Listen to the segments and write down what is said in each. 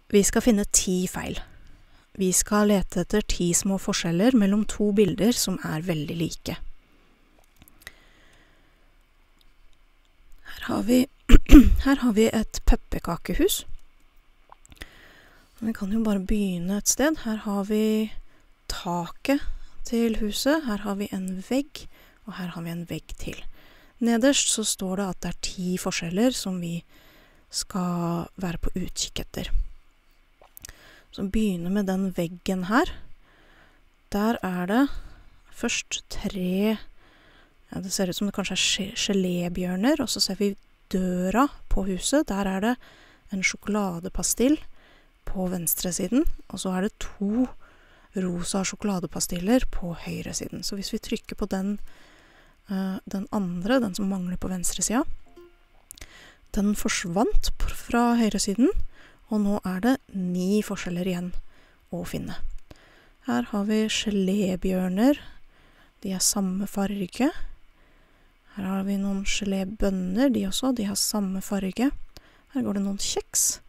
Vi skal finne 10 feil. Vi skal lete etter 10 små forskjeller mellom 2 bilder som er veldig like. Her har vi et pepperkakehus. Vi kan jo bare begynne et sted. Her har vi taket til huset, her har vi en vegg, og her har vi en vegg til. Nederst så står det at det er 10 forskjeller som vi skal være på utkikk etter. Så begynner med den veggen her. Der er det først 3, ja, det ser ut som det kanskje er gelébjørner, og så ser vi døra på huset. Der er det en sjokoladepastill på venstre siden, og så er det 2 rosa sjokoladepastiller på høyre siden. Så hvis vi trykker på den andre, den som mangler på venstre siden, den forsvant fra høyre siden, og nå er det 9 forskjeller igjen å finne. Her har vi gelébjørner, de er samme farge. Her har vi noen gelébønner, de også, de har samme farge. Her går det noen kjeks.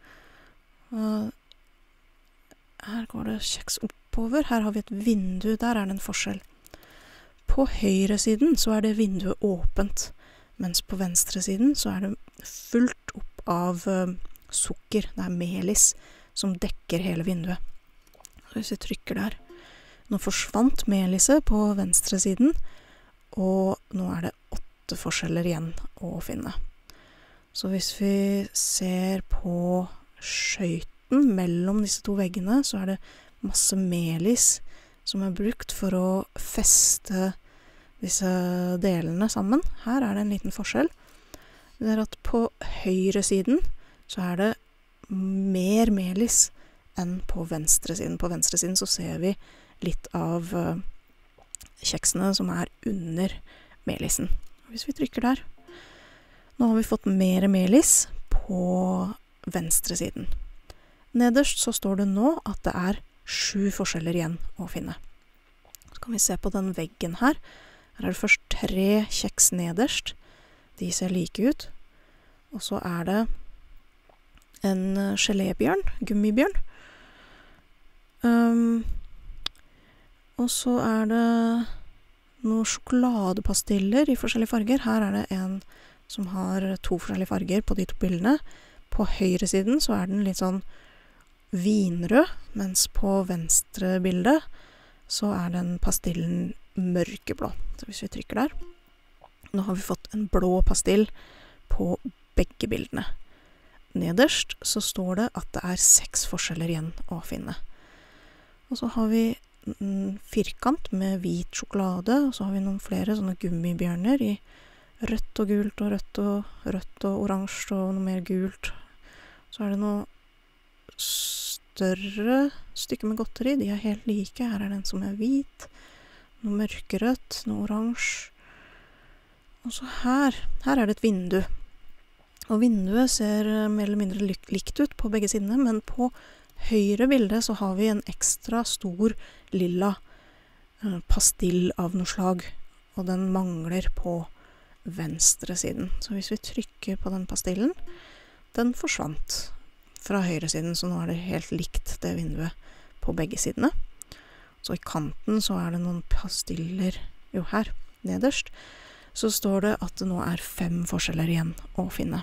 Her går det kjeks oppover. Her har vi et vindu, der er det en forskjell. På høyre siden så er det vinduet åpent, mens på venstre siden så er det fullt opp av sukker. Det er melis som dekker hele vinduet. Hvis vi trykker der. Nå forsvant meliset på venstre siden, og nå er det 8 forskjeller igjen å finne. Så hvis vi ser på skøyten mellom disse 2 veggene, så er det masse melis som er brukt for å feste disse delene sammen. Her er det en liten forskjell. Det er at på høyre siden så er det mer melis enn på venstre siden. På venstre siden så ser vi litt av kjeksene som er under melisen. Hvis vi trykker der. Nå har vi fått mer melis på venstre siden. Nederst så står det nå at det er 7 forskjeller igjen å finne. Så kan vi se på den veggen her. Her er det først 3 kjeks nederst. De ser like ut. Og så er det en gelébjørn, gummibjørn. Og så er det noen sjokoladepastiller i forskjellige farger. Her er det en som har 2 forskjellige farger på de 2 bildene. På høyre siden så er den litt sånn vinrød, mens på venstre bildet så er den pastillen mørkeblå. Så hvis vi trykker der, nå har vi fått en blå pastill på begge bildene. Nederst så står det at det er 6 forskjeller igjen å finne. Og så har vi en firkant med hvit sjokolade, og så har vi noen flere sånne gummibjørner i rødt og gult og rødt og oransje og noe mer gult. Så er det noe større stykker med godteri, de er helt like. Her er den som er hvit, noe mørkerødt, noe oransje. Og så her er det et vindu. Og vinduet ser mer eller mindre likt ut på begge sidene, men på høyre bilde så har vi en ekstra stor lilla pastill av noe slag, og den mangler på venstre siden. Så hvis vi trykker på den pastillen, den forsvant fra høyre siden, så nå er det helt likt det vinduet på begge sidene. Så i kanten så er det noen pastiller, jo her, nederst, så står det at det nå er 5 forskjeller igjen å finne.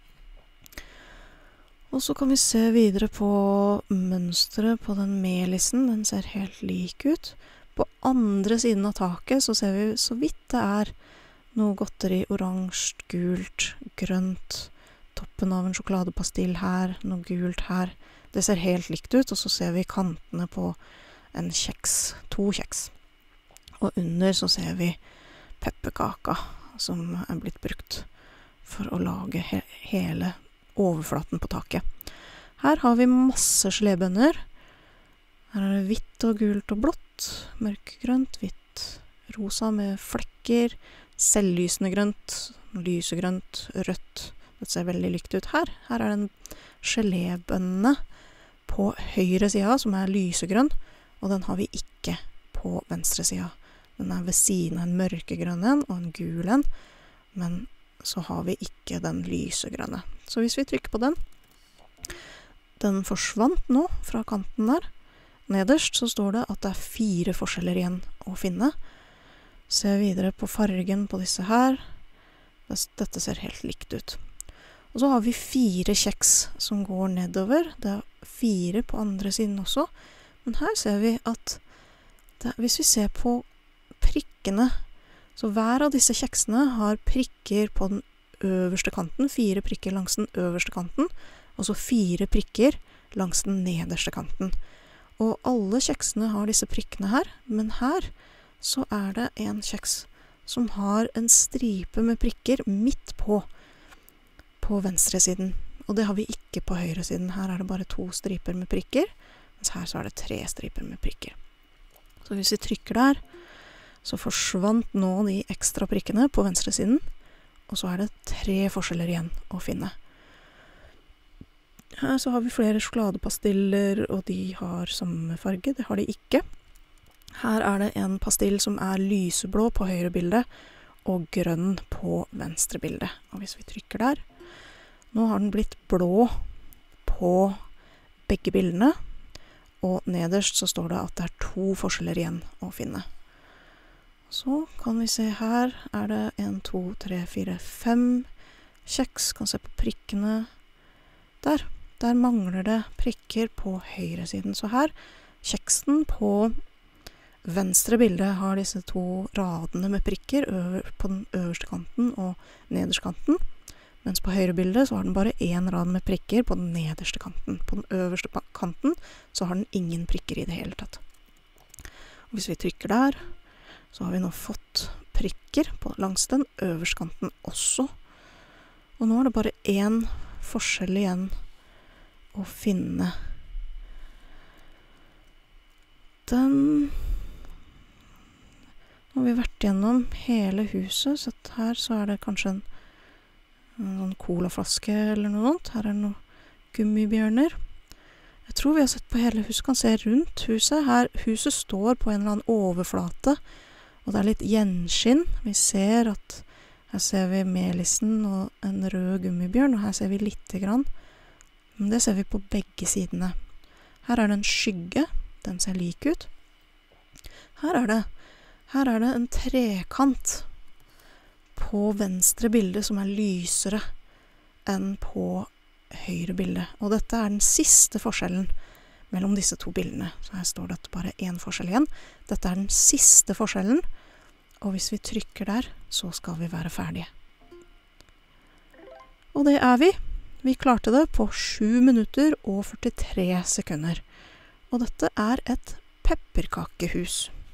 Og så kan vi se videre på mønstret på den melisen, den ser helt lik ut. På andre siden av taket så ser vi så vidt det er noe godteri, oransje, gult, grønt, toppen av en sjokoladepastill her, noe gult her. Det ser helt likt ut, og så ser vi kantene på en kjeks, 2 kjeks. Og under så ser vi pepperkaka som er blitt brukt for å lage hele overflaten på taket. Her har vi masse gelébønner. Her er det hvitt og gult og blått, mørkegrønt, hvitt, rosa med flekker, selvlysende grønt, lysegrønt, rødt. Det ser veldig likt ut her. Her er det en gelébønne på høyre siden som er lysegrønn, og den har vi ikke på venstre siden. Den er ved siden av en mørkegrønn og en gul en, men så har vi ikke den lysegrønne. Så hvis vi trykker på den, Den forsvant nå fra kanten der. Nederst så står det at det er 4 forskjeller igjen å finne. Se videre på fargen på disse her. Dette ser helt likt ut. Og så har vi 4 kjeks som går nedover. Det er 4 på andre siden også. Men her ser vi at hvis vi ser på prikkene, så hver av disse kjeksene har prikker på den øverste kanten, 4 prikker langs den øverste kanten, og så 4 prikker langs den nederste kanten. Og alle kjeksene har disse prikkene her, men her så er det en kjeks som har en stripe med prikker midt på venstre siden. Og det har vi ikke på høyre siden. Her er det bare 2 striper med prikker, mens her så er det 3 striper med prikker. Så hvis vi trykker der, så forsvant nå de ekstra prikkene på venstre siden, og så er det 3 forskjeller igjen å finne. Her så har vi flere sjokoladepastiller, og de har samme farge. Det har de ikke. Her er det en pastill som er lyseblå på høyre bilde, og grønn på venstre bilde. Og hvis vi trykker der, nå har den blitt blå på begge bildene, og nederst så står det at det er 2 forskjeller igjen å finne. Så kan vi se her, er det 1, 2, 3, 4, 5 kjeks. Kan se på prikkene der mangler det prikker på høyre siden. Så her, kjeksen på venstre bilde har disse 2 radene med prikker på den øverste kanten og nederste kanten, mens på høyre bilde så har den bare 1 rad med prikker på den nederste kanten. På den øverste kanten så har den ingen prikker i det hele tatt. Og hvis vi trykker der, så har vi nå fått prikker langs den øverste kanten også. Og nå er det bare 1 forskjell igjen å finne. Nå har vi vært gjennom hele huset, så her så er det kanskje en colaflaske eller noe annet. Her er det noen gummibjørner. Jeg tror vi har sett på hele huset, kan se rundt huset. Her, huset står på en eller annen overflate, og det er litt gjenskinn. Vi ser at her ser vi melissen og en rød gummibjørn, og her ser vi litt grann. Men det ser vi på begge sidene. Her er det en skygge, den ser lik ut. Her er det en trekant på venstre bilde som er lysere enn på høyre bilde. Og dette er den siste forskjellen mellom disse 2 bildene. Så her står det at bare 1 forskjell igjen. Dette er den siste forskjellen, og hvis vi trykker der, så skal vi være ferdige. Og det er vi. Vi klarte det på 7 minutter og 43 sekunder. Og dette er et pepperkakehus.